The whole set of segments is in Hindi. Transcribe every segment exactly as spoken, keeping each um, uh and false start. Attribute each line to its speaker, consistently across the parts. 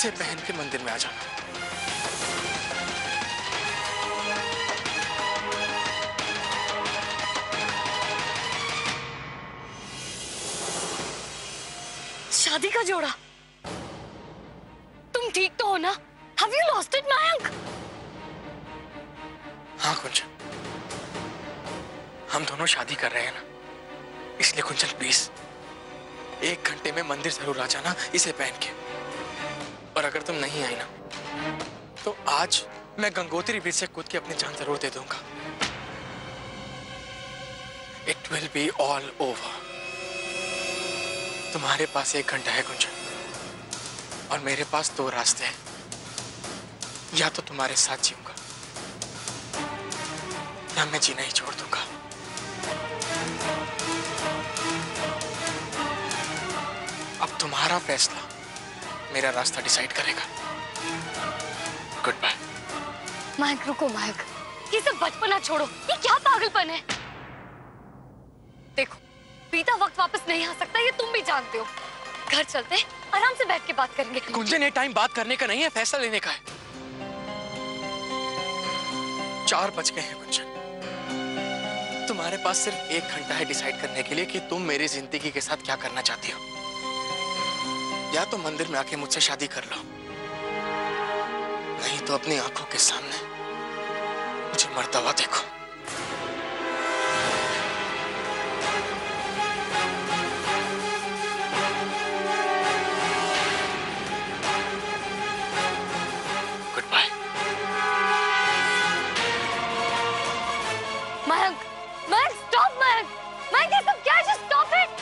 Speaker 1: इसे पहन के मंदिर में आ जाना।
Speaker 2: शादी का जोड़ा? तुम ठीक तो हो ना? Have you lost it, Mayank?
Speaker 1: हाँ कुंजन, हम दोनों शादी कर रहे हैं ना, इसलिए कुंजन प्लीज एक घंटे में मंदिर जरूर आ जाना इसे पहन के। और अगर तुम नहीं आई ना तो आज मैं गंगोत्री ब्रिज से कूद के अपनी जान जरूर दे दूंगा। It will be all over. तुम्हारे पास एक घंटा है कुंजन, और मेरे पास दो रास्ते हैं। या तो तुम्हारे साथ जीऊंगा या मैं जीना ही छोड़ दूंगा। अब तुम्हारा फैसला मेरा रास्ता डिसाइड करेगा। Good bye.
Speaker 2: मयंक रुको मयंक, ये सब बचपना छोड़ो, ये क्या पागलपन है? देखो बीता वक्त वापस नहीं आ सकता, ये तुम भी जानते हो। घर चलते हैं, आराम से बैठ के बात करेंगे।
Speaker 1: कुंजन ये टाइम बात करने का नहीं है, फैसला लेने का है। चार बज गए हैं कुंजन, तुम्हारे पास सिर्फ एक घंटा है डिसाइड करने के लिए कि तुम मेरी जिंदगी के साथ क्या करना चाहती हो। या तो मंदिर में आके मुझसे शादी कर लो, नहीं तो अपनी आंखों के सामने मुझे मरता हुआ देखो। Good bye.
Speaker 2: Mayank, Mayank stop Mayank, Mayank ये सब क्या है? Just stop it.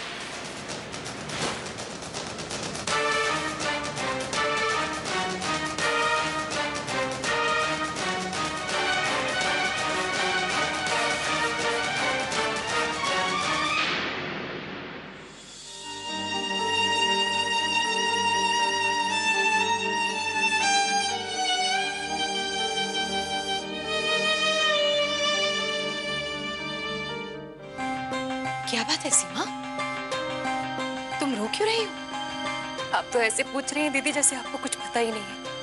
Speaker 3: क्या बात है सीमा, तुम रो क्यों रही हो? आप तो ऐसे पूछ रही हैं दीदी जैसे आपको कुछ पता ही नहीं है।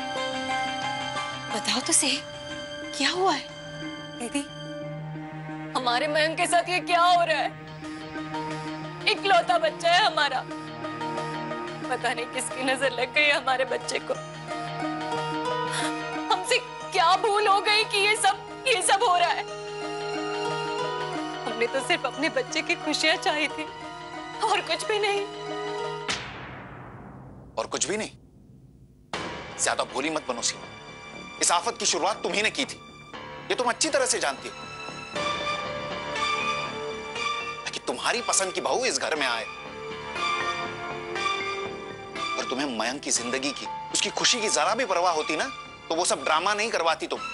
Speaker 3: बताओ तो सही, क्या हुआ है?
Speaker 2: दीदी हमारे मयंक के साथ ये क्या हो रहा है? इकलौता बच्चा है हमारा, पता नहीं किसकी नजर लग गई हमारे बच्चे को। हमसे क्या भूल हो गई कि ये सब ये सब हो रहा है? हमने तो सिर्फ अपने बच्चे की खुशियां चाही थी, और कुछ भी नहीं।
Speaker 4: और कुछ भी नहीं? ज्यादा भोली मत बनो सीमा, इस आफत की शुरुआत तुम ही ने की थी, ये तुम अच्छी तरह से जानती हो। कि तुम्हारी पसंद की बहू इस घर में आए और तुम्हें मयंक की जिंदगी की, उसकी खुशी की जरा भी परवाह होती ना तो वो सब ड्रामा नहीं करवाती तुम।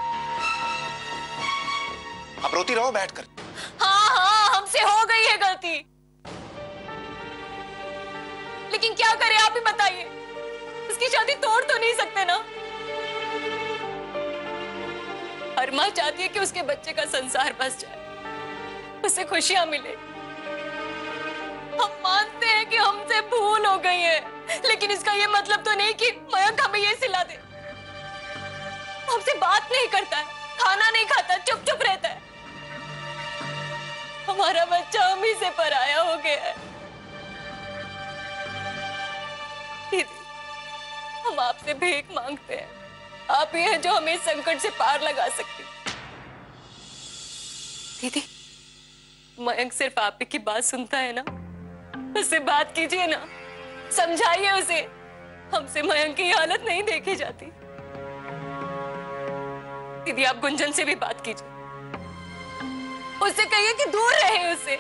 Speaker 4: अब रोती रहो बैठकर।
Speaker 2: हाँ हाँ हमसे हो गई है गलती, लेकिन क्या करें आप ही बताइए? उसकी शादी तोड़ तो नहीं सकते ना। हर माँ चाहती है कि उसके बच्चे का संसार बस जाए, उसे खुशियां मिले। हम मानते हैं कि हमसे भूल हो गई है, लेकिन इसका ये मतलब तो नहीं कि मयंक हमें ये सिला दे। हमसे बात नहीं करता है, खाना नहीं खाता, चुप चुप रहता है। हमारा बच्चा हम ही से पराया हो गया है। दीदी हम आपसे भीख मांगते हैं, आप ही हैं जो हमें इस संकट से पार लगा सकती। दीदी मयंक सिर्फ आप ही की बात सुनता है ना, उससे बात कीजिए ना, समझाइए उसे। हमसे मयंक की हालत नहीं देखी जाती। दीदी आप गुंजन से भी बात कीजिए, उससे कहिए कि दूर रहे उससे।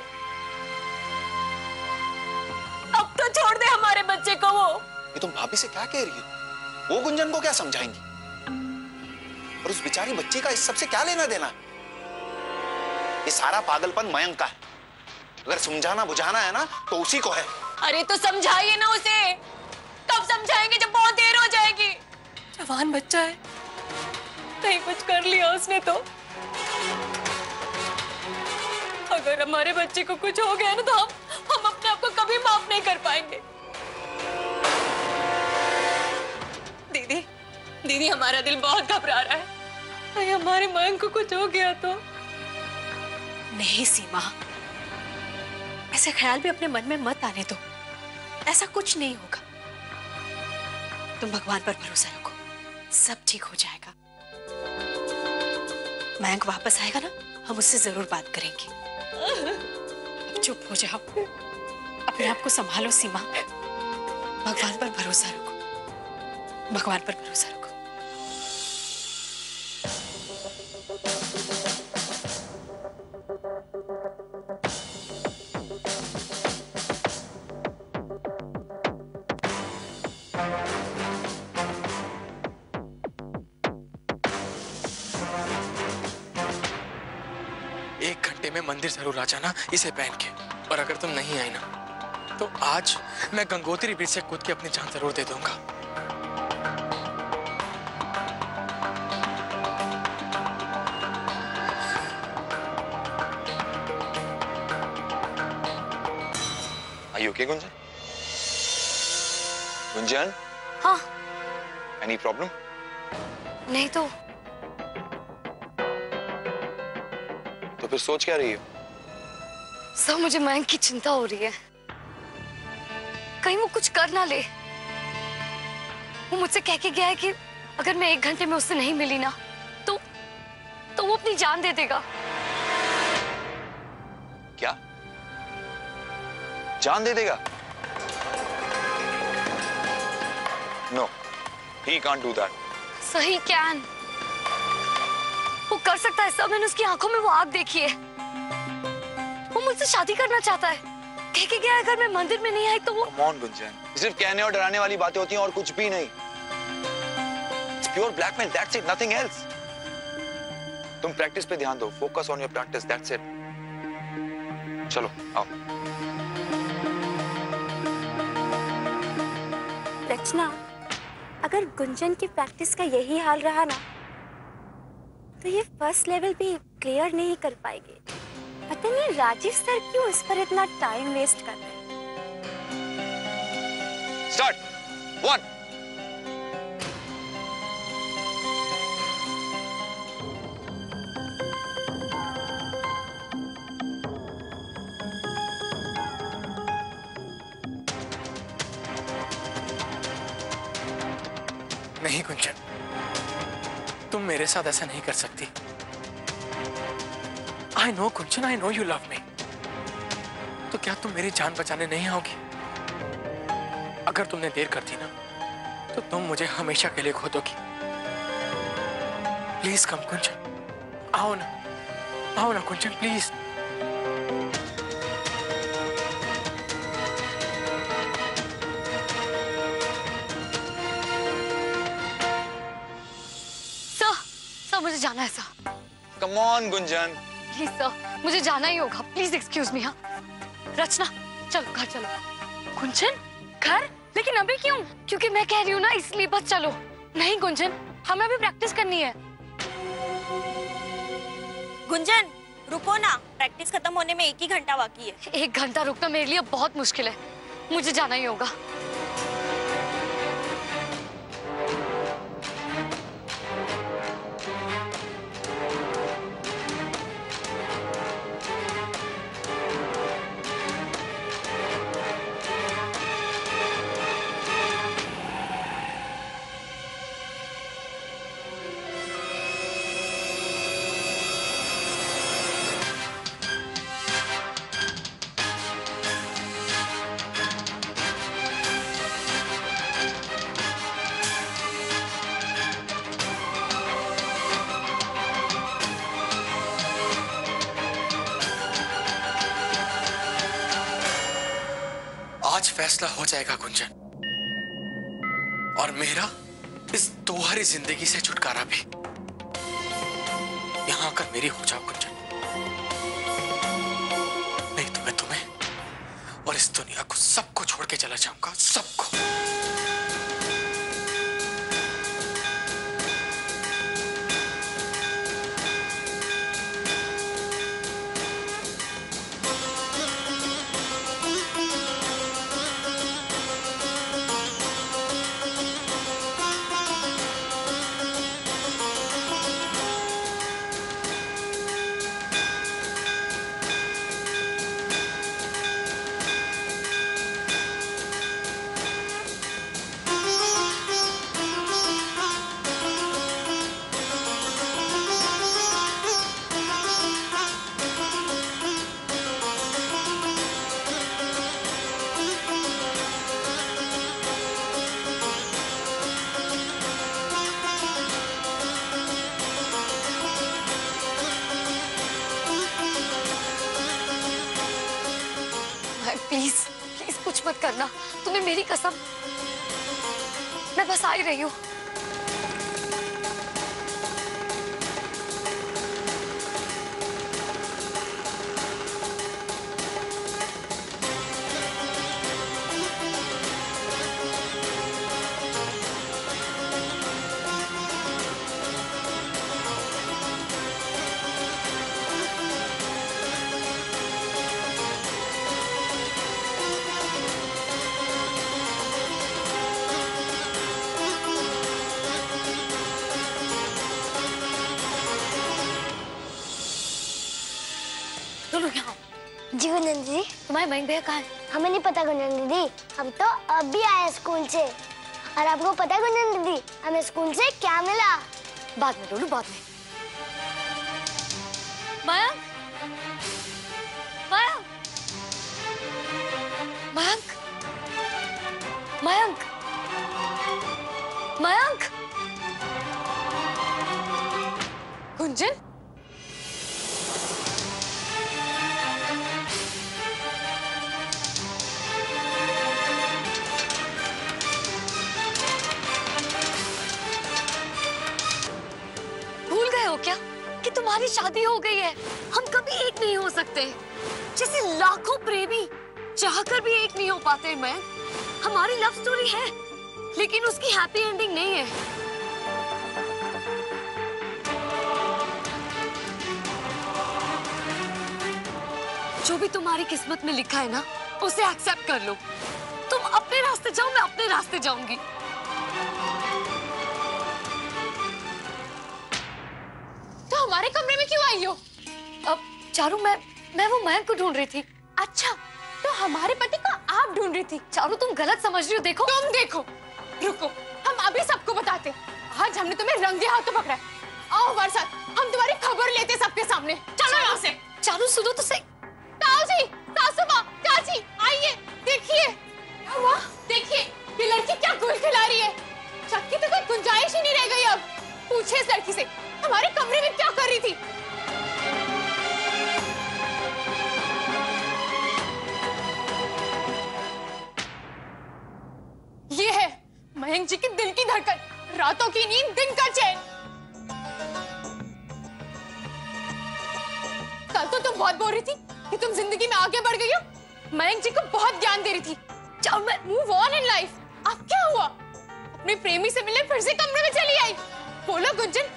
Speaker 2: अब तो छोड़ दे हमारे बच्चे को वो।
Speaker 4: ये तुम भाभी से क्या कह रही हो? वो गुंजन को क्या समझाएंगी? और उस बेचारी बच्ची का इस सब से क्या लेना देना? ये सारा पागलपन मयंक का है। अगर समझाना बुझाना है ना तो उसी को है।
Speaker 2: अरे तो समझाइए ना उसे। कब समझाएंगे? जब बहुत देर हो जाएगी। जवान बच्चा है, कहीं कुछ कर लिया उसने तो। अगर हमारे बच्चे को कुछ हो गया ना तो हम हम अपने आप को कभी माफ नहीं कर पाएंगे। दीदी हमारा दिल बहुत घबरा रहा है, कहीं हमारे मयंक को कुछ हो गया तो।
Speaker 3: नहीं सीमा, ऐसे ख्याल भी अपने मन में मत आने दो, ऐसा कुछ नहीं होगा। तुम भगवान पर भरोसा रखो, सब ठीक हो जाएगा। मयंक वापस आएगा ना, हम उससे जरूर बात करेंगे। अब चुप हो जाओ, अपने आप को संभालो सीमा, भगवान पर भरोसा रखो, भगवान पर भरोसा रखो।
Speaker 1: एक घंटे में मंदिर जरूर आ जाना इसे पहन के, और अगर तुम नहीं आई ना तो आज मैं गंगोत्री ब्रिज से कूद के अपनी जान जरूर दे दूंगा।
Speaker 4: Are you okay, Gunjan? Gunjan?
Speaker 3: हाँ।
Speaker 4: Any problem?
Speaker 3: नहीं तो।
Speaker 4: तो फिर सोच क्या रही हो?
Speaker 3: सब मुझे मयंक की चिंता हो रही है, कहीं वो कुछ कर ना ले। वो मुझसे कह के गया है कि अगर मैं एक घंटे में उससे नहीं मिली ना तो तो वो अपनी जान दे देगा।
Speaker 4: क्या? जान दे देगा? No, he can't do that.
Speaker 3: सही कैन, वो कर सकता है सब। मैंने उसकी आंखों में वो आग देखी है। वो मुझसे शादी करना चाहता है, कह के गया अगर मैं मंदिर में नहीं आई तो वो।
Speaker 4: Come on, गुंजन, सिर्फ कहने और डराने वाली बातें होती हैं और कुछ भी नहीं। It's pure blackmail, that's it, nothing else. तुम प्रैक्टिस पे ध्यान दो, focus on your practice, that's it. चलो आओ।
Speaker 5: रचना, अगर गुंजन की प्रैक्टिस का यही हाल रहा ना तो ये फर्स्ट लेवल भी क्लियर नहीं कर पाएगी। पता नहीं राजीव सर क्यों इस पर इतना टाइम वेस्ट कर रहे हैं।
Speaker 4: Start. One.
Speaker 1: नहीं गुंजन, तुम मेरे साथ ऐसा नहीं कर सकती। I know Gunjan, I know you love me. तो क्या तुम मेरी जान बचाने नहीं आओगी? अगर तुमने देर कर दी ना तो तुम मुझे हमेशा के लिए खो दोगी। प्लीज कम गुंजन, आओ ना, आओ ना गुंजन, प्लीज।
Speaker 3: मुझे जाना है sir.
Speaker 4: Come on, Gunjan.
Speaker 3: Please sir, मुझे जाना ही होगा। Please excuse me. हाँ रचना, चलो घर चलो। गुंजन, घर? लेकिन अभी क्यों? क्योंकि मैं कह रही हूँ ना, इसलिए बस चलो। नहीं गुंजन, हमें अभी प्रैक्टिस करनी है।
Speaker 5: गुंजन रुको ना, प्रैक्टिस खत्म होने में एक ही घंटा बाकी है।
Speaker 3: एक घंटा रुकना मेरे लिए बहुत मुश्किल है, मुझे जाना ही होगा।
Speaker 1: आज फैसला हो जाएगा गुंजन, और मेरा इस दोहरी जिंदगी से छुटकारा भी। यहां आकर मेरी हो जाओ गुंजन, नहीं तो मैं तुम्हें और इस दुनिया को सबको छोड़ के चला जाऊंगा, सबको।
Speaker 3: प्लीज प्लीज कुछ मत करना, तुम्हें मेरी कसम, मैं बस आ ही रही हूँ।
Speaker 5: जी गुंजन दीदी,
Speaker 3: तुम्हारे मयंक भैया कहाँ है?
Speaker 5: हमें नहीं पता गुंजन दीदी, हम तो अभी आए स्कूल से। और आपको पता है गुंजन दीदी, हमें स्कूल से क्या मिला?
Speaker 3: बाद में डोलू, बाद में। मयंक, मयंक, मयंक, मयंक, मयंक,
Speaker 2: गुंजन,
Speaker 3: क्या कि तुम्हारी शादी हो गई है? हम कभी एक नहीं हो सकते, जैसे लाखों प्रेमी चाहकर भी एक नहीं हो पाते। मैं हमारी लव स्टोरी है, लेकिन उसकी हैप्पी एंडिंग नहीं है। जो भी तुम्हारी किस्मत में लिखा है ना, उसे एक्सेप्ट कर लो। तुम अपने रास्ते जाओ, मैं अपने रास्ते जाऊंगी।
Speaker 2: हमारे कमरे में क्यों आई हो?
Speaker 3: अब चारू, मैं मैं वो मयंक को ढूंढ रही थी।
Speaker 2: अच्छा, तो हमारे पति को आप ढूंढ रही थी?
Speaker 3: चारू, तुम गलत समझ रही हो। देखो,
Speaker 2: तुम देखो, रुको, हम अभी सबको बताते। आज हमने तुम्हें रंगे हाथों पकड़ा है। आओ हमारे साथ, हम तुम्हारी खबर लेते सबके सामने। चलो यहाँ से।
Speaker 3: चारू सुनो तो सही।
Speaker 2: ताऊ जी, सासू माँ, चाची, आइए, देखिए। क्या हुआ? देखिए, ये लड़की क्या गुल खिला रही है। शक की तो कोई गुंजाइश ही नहीं रह गई अब। पूछे इस लड़की से, हमारे कमरे में क्या कर रही थी? ये है मयंक जी की दिल की धड़कन, रातों की नींद, दिन का चैन। कल तो तुम बहुत बोल रही थी कि तुम जिंदगी में आगे बढ़ गई हो, मयंक जी को बहुत ज्ञान दे रही थी। चाहो मैं मूव ऑन इन लाइफ। अब क्या हुआ? अपने प्रेमी से मिलने फिर से कमरे में चली आई। बोलो गुंजन।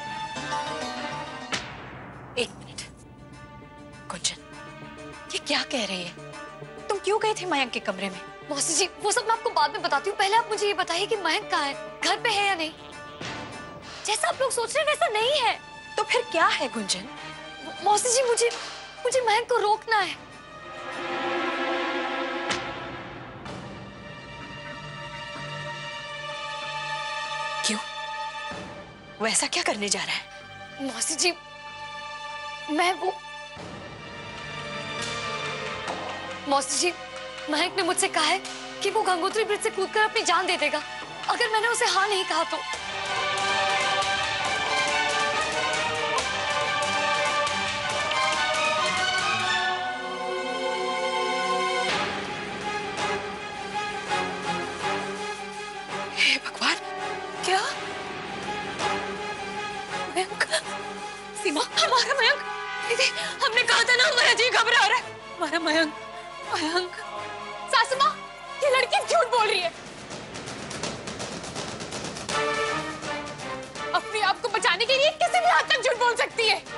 Speaker 6: एक मिनट गुंजन, ये क्या कह रही है? तुम क्यों गए थे मयंक के कमरे में?
Speaker 3: मौसी जी, वो सब मैं आपको बाद में बताती हूँ। पहले आप मुझे ये बताइए कि मयंक कहाँ है, घर पे है या नहीं? जैसा आप लोग सोच रहे हैं वैसा नहीं है।
Speaker 6: तो फिर क्या है गुंजन?
Speaker 3: मौसी जी, मुझे मुझे मयंक को रोकना है।
Speaker 6: क्यों? वो ऐसा क्या करने जा रहा है?
Speaker 3: मौसी जी, मैं वो मौसी जी, मयंक ने मुझसे कहा है कि वो गंगोत्री ब्रिज से कूदकर अपनी जान दे देगा अगर मैंने उसे हाँ नहीं कहा तो।
Speaker 6: हे भगवान, क्या? मयंक, सीमा, हमारा मयंक। दीदी, हमने कहा था ना मयंक जी घबरा रहा है। हमारा मयंक, मयंक।
Speaker 2: सासू माँ, ये लड़की झूठ बोल रही है। अपने आप को बचाने के लिए किसी भी हद तक झूठ बोल सकती है।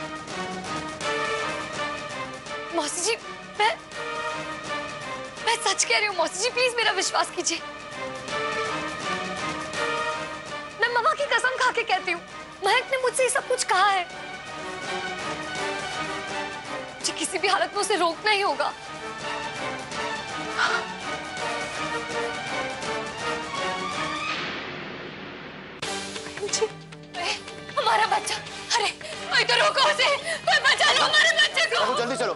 Speaker 3: मौसी जी, मैं मैं सच कह रही हूँ। मौसी जी, प्लीज मेरा विश्वास कीजिए। मैं मम्मा की कसम खा के कहती हूँ, मयंक ने मुझसे ये सब कुछ कहा है। मुझे किसी भी हालत में उसे रोकना ही होगा। हमारा बच्चा, अरे कोई तो रोको उसे, कोई बचा लो हमारे बच्चे को।
Speaker 4: चलो जल्दी चलो।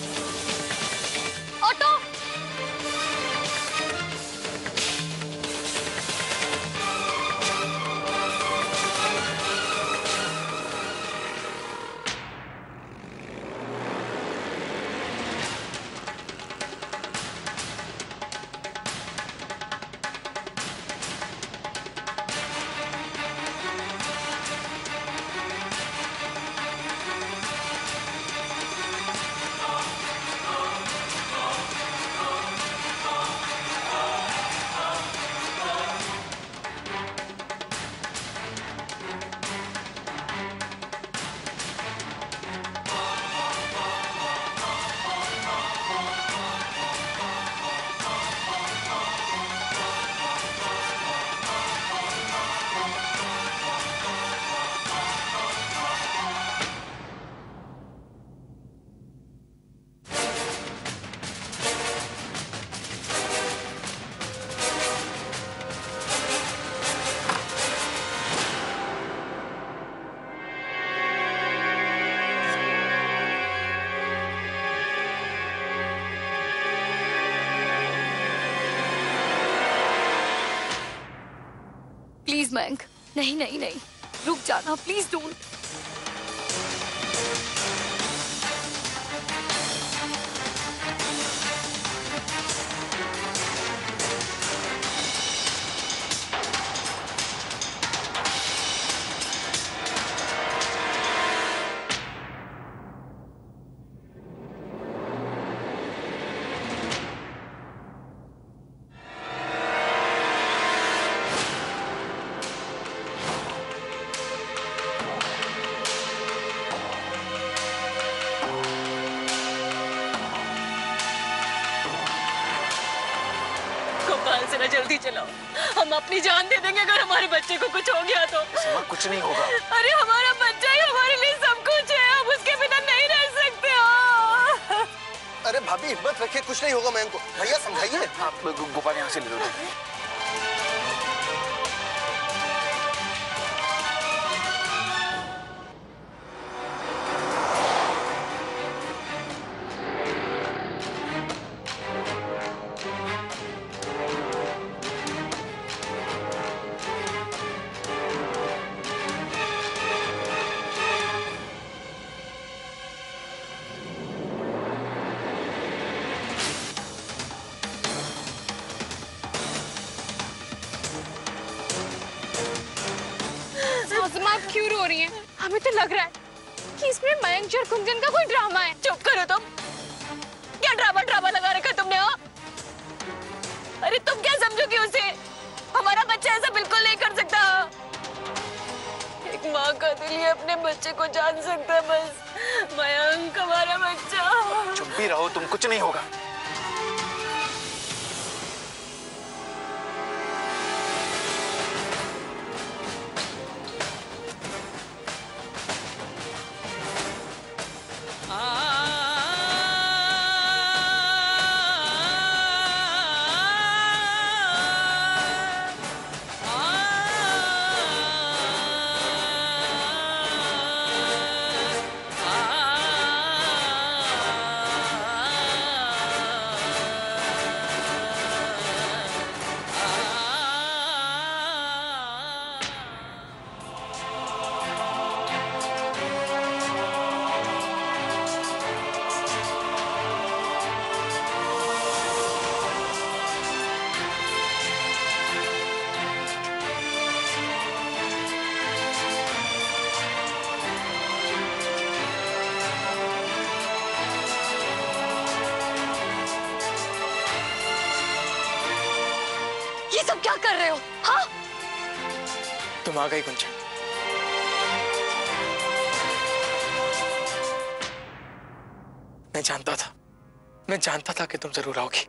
Speaker 3: ऑटो। प्लीज मयंक, नहीं नहीं नहीं, रुक जाना प्लीज, डोंट।
Speaker 2: जल्दी चलाओ, हम अपनी जान दे देंगे अगर हमारे बच्चे को कुछ हो गया तो।
Speaker 4: सीमा, कुछ नहीं होगा।
Speaker 2: अरे हमारा बच्चा ही हमारे लिए सब कुछ है, हम उसके बिना नहीं रह सकते हो।
Speaker 7: अरे भाभी हिम्मत रखिए, कुछ नहीं होगा मयंक को। भैया समझाइए।
Speaker 4: आप गोपाल यहाँ से ले लो।
Speaker 6: आप क्यों रो रही हैं? हमें तो लग रहा है कि इसमें मयंक और कुंजन का कोई ड्रामा है।
Speaker 2: चुप करो तुम, क्या ड्रामा ड्रामा लगा रखा तुमने? हाँ, अरे तुम क्या समझोगी उसे? हमारा बच्चा ऐसा बिल्कुल नहीं कर सकता। एक माँ का दिल ही अपने बच्चे को जान सकता है बस। मयंक हमारा बच्चा।
Speaker 4: चुप भी रहो तुम, कुछ नहीं होगा।
Speaker 3: सब क्या कर रहे हो? हाँ?
Speaker 1: तुम आ गई कुंजन। मैं जानता था, मैं जानता था कि तुम जरूर आओगी।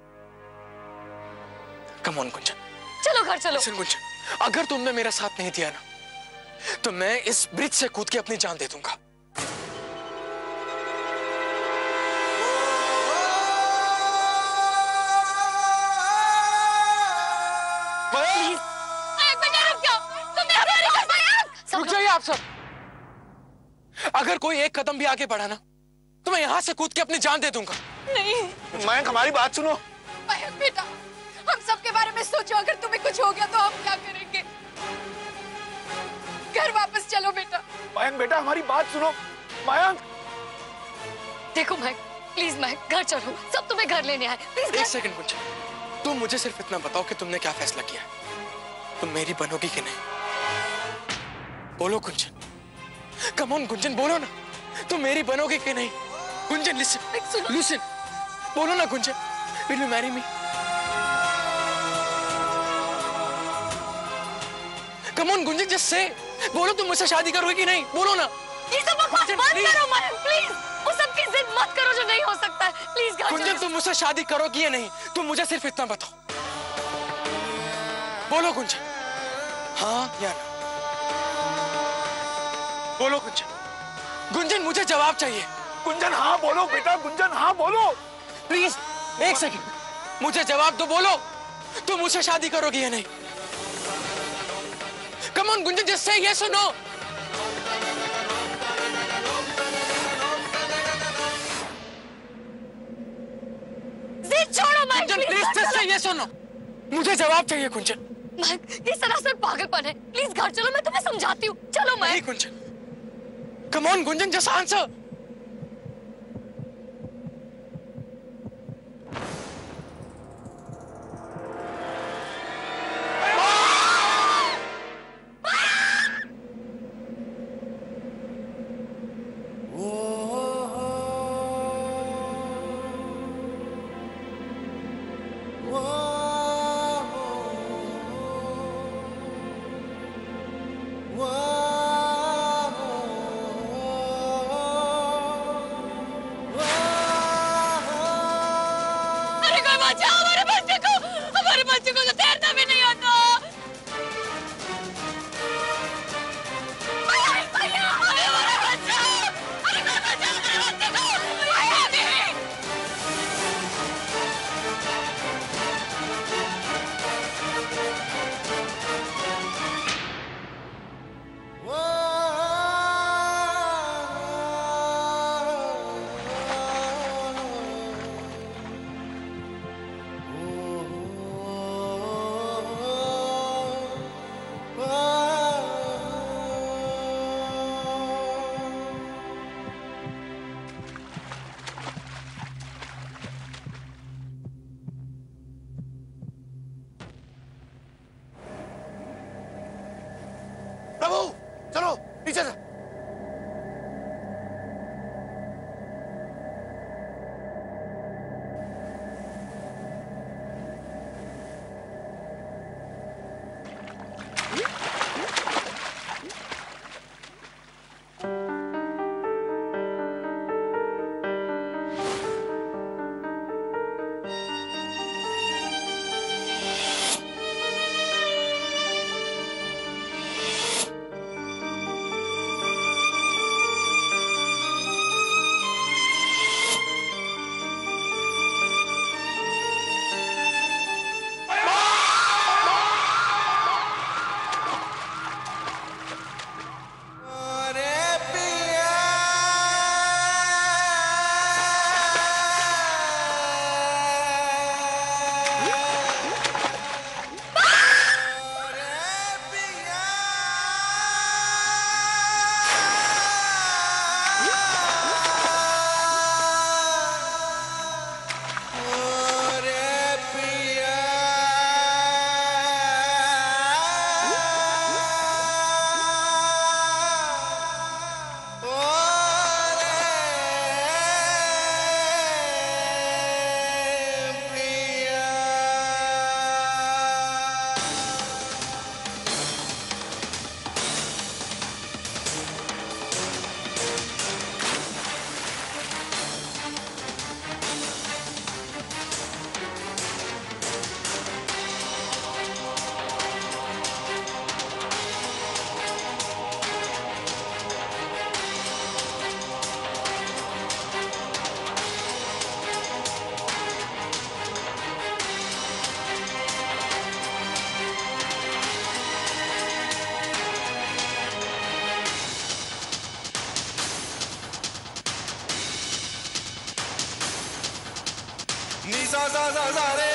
Speaker 1: कम ऑन कुंजन,
Speaker 3: चलो घर चलो।
Speaker 1: सुन कुंजन, अगर तुमने मेरा साथ नहीं दिया ना तो मैं इस ब्रिज से कूद के अपनी जान दे दूंगा। रुक जाइए आप सब। अगर कोई एक कदम भी आगे बढ़ा ना तो मैं यहां से कूद के अपनी जान दे दूंगा।
Speaker 2: नहीं
Speaker 4: मयंक, हमारी बात सुनो।
Speaker 6: मयंक बेटा, हम सब के बारे में सोचो, अगर तुम्हें कुछ हो गया तो हम क्या करेंगे? घर वापस चलो बेटा।
Speaker 4: मयंक बेटा, हमारी बात सुनो। मयंक,
Speaker 3: देखो मयंक, प्लीज मयंक घर चलो, सब तुम्हें घर लेने आए। प्लीज
Speaker 1: एक सेकंड कुंजन, तुम मुझे सिर्फ इतना बताओ कि तुमने क्या फैसला किया है। तुम मेरी बनोगी कि नहीं? बोलो कुंजन, कम ऑन कुंजन, बोलो ना, तुम मेरी बनोगी कि नहीं? कुंजन लिसन, लिसन, बोलो ना Kunjan, will you marry me? Come on Kunjan, just say, बोलो तुम मुझसे शादी करोगे कि नहीं? बोलो ना।
Speaker 3: ये सब बकवास बंद करो मयंक, प्लीज। वो सब की जिद मत करो जो नहीं हो सकता है, प्लीज घर
Speaker 1: कुंजन, तुम मुझसे शादी करोगी या नहीं? तुम मुझे सिर्फ इतना बताओ। बोलो कुंजन, हाँ या ना? बोलो गुंजन, गुंजन मुझे जवाब चाहिए।
Speaker 4: गुंजन हाँ बोलो बेटा, गुंजन हाँ बोलो।
Speaker 1: प्लीज एक सेकंड, मुझे जवाब दो, बोलो तुम मुझसे शादी करोगी या नहीं? Come on Gunjan, just say yes और नो।
Speaker 3: जिद छोड़ो Mayank,
Speaker 1: Gunjan please just say yes और नो। मुझे जवाब चाहिए गुंजन।
Speaker 3: मयंक, ये सरासर पागलपन है। प्लीज घर चलो, मैं तुम्हें समझाती हूँ। चलो
Speaker 1: नहीं
Speaker 3: Mayank.
Speaker 1: Gunjan, come on Gunjan, just answer.
Speaker 7: Prabhu चलो नीचे से। नी सा सा सा सा रे